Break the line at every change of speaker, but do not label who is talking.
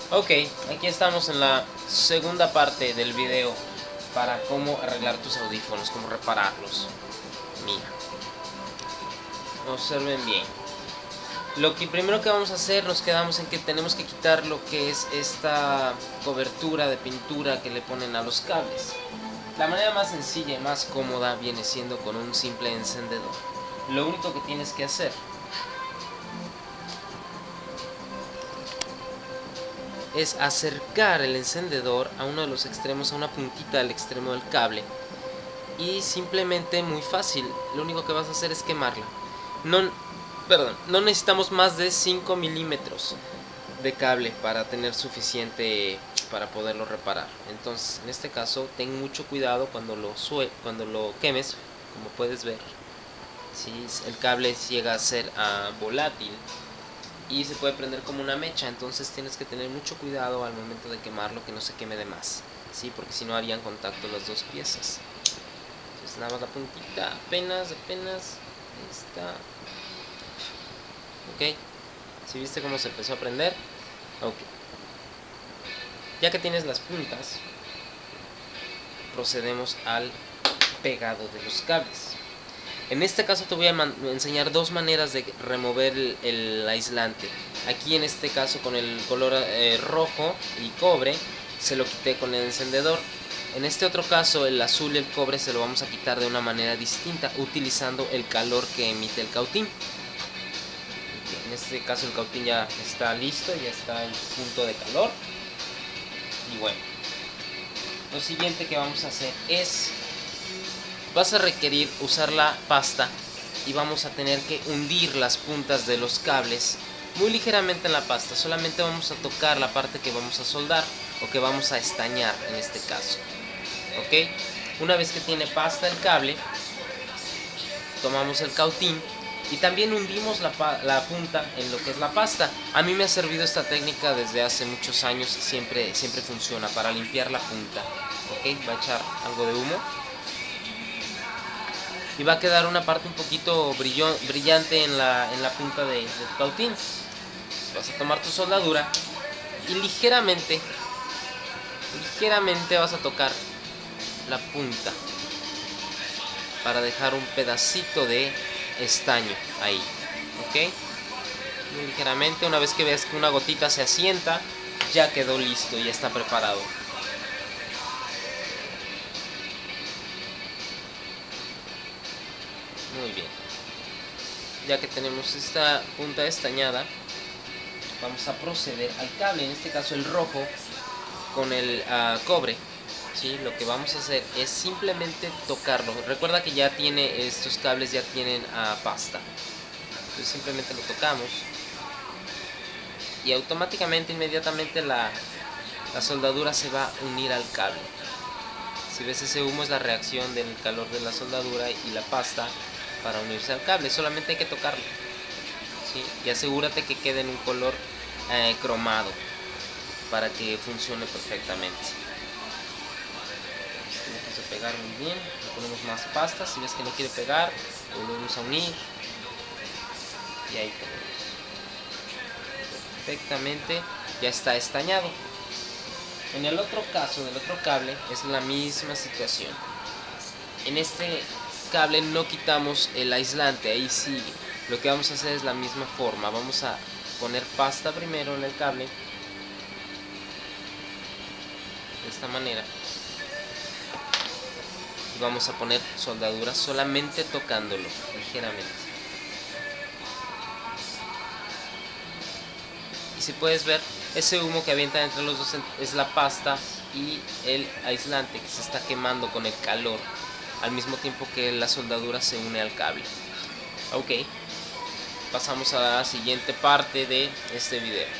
Ok, aquí estamos en la segunda parte del video para cómo arreglar tus audífonos, cómo repararlos. Mira, observen bien. Lo que primero que vamos a hacer, nos quedamos en que tenemos que quitar lo que es esta cobertura de pintura que le ponen a los cables. La manera más sencilla y más cómoda viene siendo con un simple encendedor. Lo único que tienes que hacer es acercar el encendedor a uno de los extremos, a una puntita del extremo del cable, y simplemente, muy fácil, lo único que vas a hacer es quemarla. No necesitamos más de 5 milímetros de cable para tener suficiente para poderlo reparar. Entonces, en este caso, ten mucho cuidado cuando lo quemes. Como puedes ver, si el cable llega a ser volátil y se puede prender como una mecha, entonces tienes que tener mucho cuidado al momento de quemarlo, que no se queme de más, ¿sí? Porque si no harían contacto las dos piezas. Entonces nada más la puntita, apenas ahí está. Ok, ¿sí viste cómo se empezó a prender? Ok, ya que tienes las puntas, procedemos al pegado de los cables. En este caso te voy a enseñar dos maneras de remover el aislante. Aquí en este caso con el color rojo y cobre se lo quité con el encendedor. En este otro caso el azul y el cobre se lo vamos a quitar de una manera distinta, utilizando el calor que emite el cautín. En este caso el cautín ya está listo, ya está en punto de calor. Y bueno, lo siguiente que vamos a hacer es, vas a requerir usar la pasta y vamos a tener que hundir las puntas de los cables muy ligeramente en la pasta. Solamente vamos a tocar la parte que vamos a soldar o que vamos a estañar en este caso. Ok, una vez que tiene pasta el cable, tomamos el cautín y también hundimos la punta en lo que es la pasta. A mí me ha servido esta técnica desde hace muchos años y siempre funciona para limpiar la punta. Ok, va a echar algo de humo y va a quedar una parte un poquito brillante en la punta del cautín. Vas a tomar tu soldadura y ligeramente vas a tocar la punta para dejar un pedacito de estaño ahí. Ok, muy ligeramente. Una vez que veas que una gotita se asienta, ya quedó listo, ya está preparado. Muy bien, ya que tenemos esta punta estañada, vamos a proceder al cable, en este caso el rojo con el cobre. ¿Sí? Lo que vamos a hacer es simplemente tocarlo. Recuerda que ya tiene, estos cables ya tienen pasta. Entonces simplemente lo tocamos y automáticamente, inmediatamente la soldadura se va a unir al cable. Si ves ese humo, es la reacción del calor de la soldadura y la pasta para unirse al cable. Solamente hay que tocarlo, ¿sí? Y asegúrate que quede en un color cromado para que funcione perfectamente. Tenemos que pegar muy bien. Le ponemos más pasta. Si ves que no quiere pegar, lo volvemos a unir y ahí tenemos perfectamente, ya está estañado. En el otro caso del otro cable es la misma situación. En este cable no quitamos el aislante, ahí sigue. Lo que vamos a hacer es la misma forma. Vamos a poner pasta primero en el cable, de esta manera, y vamos a poner soldadura solamente tocándolo ligeramente. Y si puedes ver, ese humo que avienta entre los dos es la pasta y el aislante que se está quemando con el calor al mismo tiempo que la soldadura se une al cable. Ok, pasamos a la siguiente parte de este video.